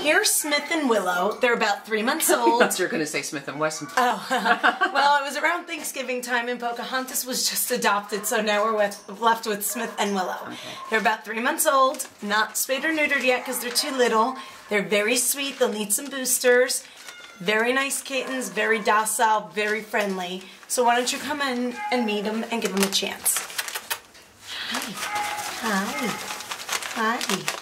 Here's Smith and Willow. They're about 3 months old. I thought you were going to say Smith and Wesson. Oh, well, it was around Thanksgiving time and Pocahontas was just adopted, so now we're left with Smith and Willow. Okay. They're about 3 months old, not spayed or neutered yet because they're too little. They're very sweet. They'll need some boosters. Very nice kittens, very docile, very friendly. So why don't you come in and meet them and give them a chance. Hi. Hi. Hi.